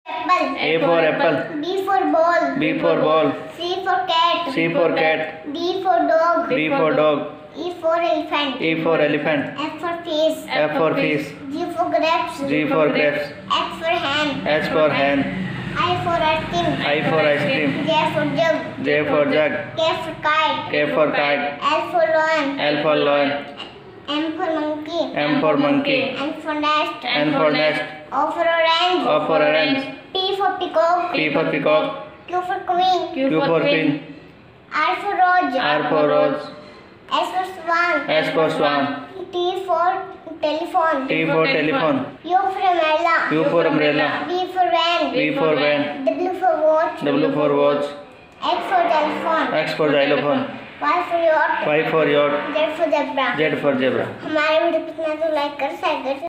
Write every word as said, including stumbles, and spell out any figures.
Apple. A for apple. B for ball. B for ball. C for cat. C for cat. D for dog. D for dog. E for elephant. E for elephant. F for fish. F for fish. G for grapes. G for grapes. H for hen. H for hen. I for ice cream. I for ice cream. J for jug. J for jug. K for kite. K for kite. L for lion. L for lion. M for monkey. M for monkey. N for nest. N for nest. O for orange. O for orange. P for peacock. P for peacock. Q for queen. Q for queen. R for rose. R for rose. S for swan. S for swan. T for telephone. T for telephone. U for umbrella. U for umbrella. V for van. V for van. W for watch. W for watch. X for telephone. X for xylophone. Y for yacht. Y for yacht. Z for zebra. Z for zebra. हमारे video कितना तो like कर share कर